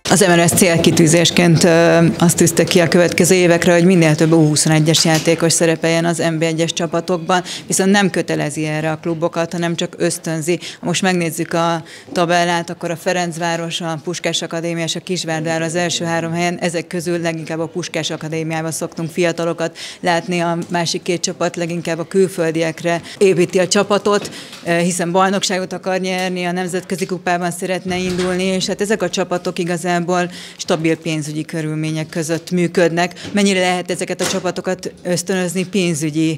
Az MLS célkitűzésként azt tűzte ki a következő évekre, hogy minél több U21-es játékos szerepeljen az NB1-es csapatokban, viszont nem kötelezi erre a klubokat, hanem csak ösztönzi. Ha most megnézzük a tabellát, akkor a Ferencváros, a Puskás Akadémia és a Kisvárda az első 3 helyen, ezek közül leginkább a Puskás Akadémiában szoktunk fiatalokat látni, a másik 2 csapat leginkább a külföldiekre építi a csapatot, hiszen bajnokságot akar nyerni, a nemzetközi kupában szeretne indulni, és hát ezek a csapatok igazából stabil pénzügyi körülmények között működnek. Mennyire lehet ezeket a csapatokat ösztönözni pénzügyi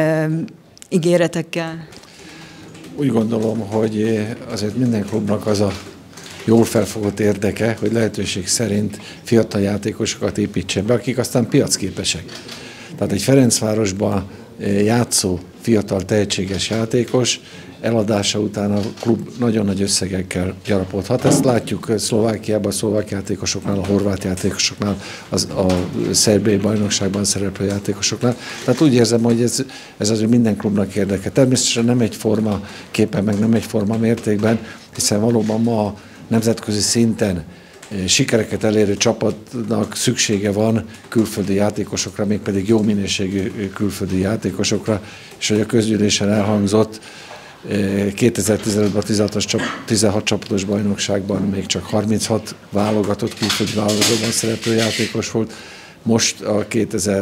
ígéretekkel? Úgy gondolom, hogy azért minden klubnak az a jól felfogott érdeke, hogy lehetőség szerint fiatal játékosokat építsen be, akik aztán piacképesek. Tehát egy Ferencvárosban játszó fiatal tehetséges játékos eladása után a klub nagyon nagy összegekkel gyarapodhat. Ezt látjuk Szlovákiában, a szlovák játékosoknál, a horvát játékosoknál, a szerbiai bajnokságban szereplő játékosoknál. Tehát úgy érzem, hogy ez azért minden klubnak érdeke. Természetesen nem egyforma képen, meg nem egyforma mértékben, hiszen valóban ma nemzetközi szinten sikereket elérő csapatnak szüksége van külföldi játékosokra, mégpedig jó minőségű külföldi játékosokra, és hogy a közgyűlésen elhangzott, 2015-ben a 16 csapatos bajnokságban még csak 36 válogatott, külföldi válogatottban szereplő játékos volt. Most a 2000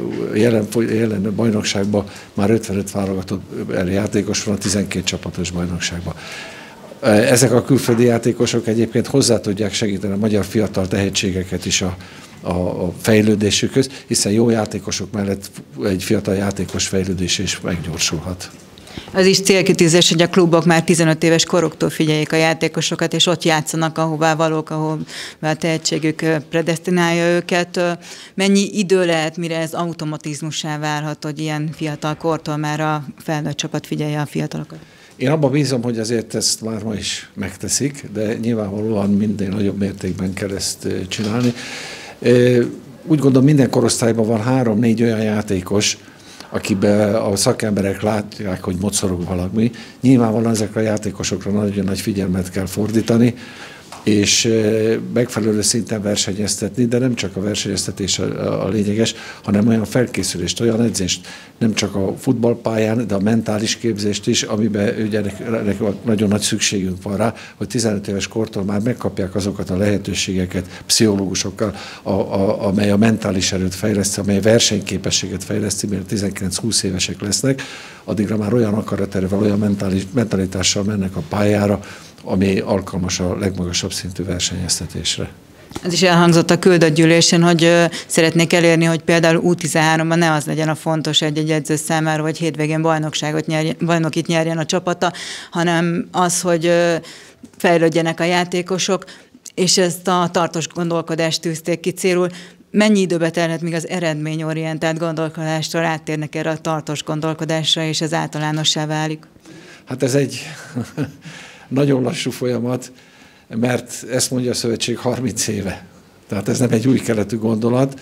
jelen bajnokságban már 55 válogatott játékos van a 12 csapatos bajnokságban. Ezek a külföldi játékosok egyébként hozzá tudják segíteni a magyar fiatal tehetségeket is a fejlődésükhöz, hiszen jó játékosok mellett egy fiatal játékos fejlődés is meggyorsulhat. Az is célkitűzés, hogy a klubok már 15 éves koroktól figyeljék a játékosokat, és ott játszanak, ahová valók, ahol a tehetségük predesztinálja őket. Mennyi idő lehet, mire ez automatizmussá válhat, hogy ilyen fiatal kortól már a felnőtt csapat figyelje a fiatalokat? Én abban bízom, hogy azért ezt már ma is megteszik, de nyilvánvalóan minden nagyobb mértékben kell ezt csinálni. Úgy gondolom, minden korosztályban van 3-4 olyan játékos, akiben a szakemberek látják, hogy mocorog valami. Nyilvánvalóan ezekre a játékosokra nagyon nagy figyelmet kell fordítani, és megfelelő szinten versenyeztetni, de nem csak a versenyeztetés a lényeges, hanem olyan felkészülést, olyan edzést, nem csak a futballpályán, de a mentális képzést is, amiben ugye nagyon nagy szükségünk van rá, hogy 15 éves kortól már megkapják azokat a lehetőségeket pszichológusokkal, amely a mentális erőt fejleszti, amely a versenyképességet fejleszti, mert 19-20 évesek lesznek, addigra már olyan akaraterővel, olyan mentalitással mennek a pályára, ami alkalmas a legmagasabb szintű versenyeztetésre. Ez is elhangzott a küldött gyűlésen, hogy szeretnék elérni, hogy például U13-ban ne az legyen a fontos egy edző számára, hogy hétvégén bajnokit nyerjen a csapata, hanem az, hogy fejlődjenek a játékosok, és ezt a tartós gondolkodást tűzték ki célul. Mennyi időbe telhet, míg az eredményorientált gondolkodástól áttérnek erre a tartós gondolkodásra, és ez általánossá válik? Hát ez egy nagyon lassú folyamat, mert ezt mondja a szövetség 30 éve. Tehát ez nem egy új keletű gondolat.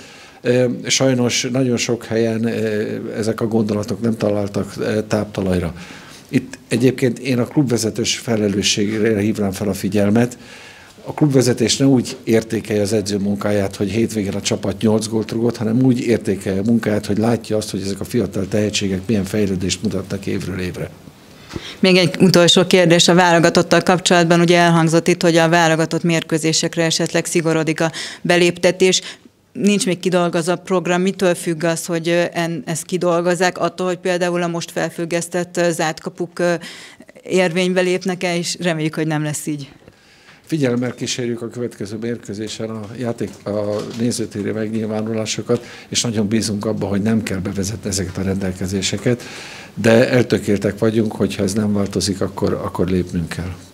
Sajnos nagyon sok helyen ezek a gondolatok nem találtak táptalajra. Itt egyébként én a klubvezetős felelősségre hívnám fel a figyelmet. A klubvezetés ne úgy értékelje az edző munkáját, hogy hétvégén a csapat 8 gólt rúgott, hanem úgy értékelje a munkáját, hogy látja azt, hogy ezek a fiatal tehetségek milyen fejlődést mutatnak évről évre. Még egy utolsó kérdés a válogatottal kapcsolatban. Ugye elhangzott itt, hogy a válogatott mérkőzésekre esetleg szigorodik a beléptetés. Nincs még kidolgozva program. Mitől függ az, hogy ezt kidolgozzák? Attól, hogy például a most felfüggesztett zárt kapuk érvénybe lépnek-e, és reméljük, hogy nem lesz így. Figyelemmel kísérjük a következő mérkőzésen a nézőtéri megnyilvánulásokat, és nagyon bízunk abban, hogy nem kell bevezetni ezeket a rendelkezéseket, de eltökéltek vagyunk, hogyha ez nem változik, akkor lépnünk kell.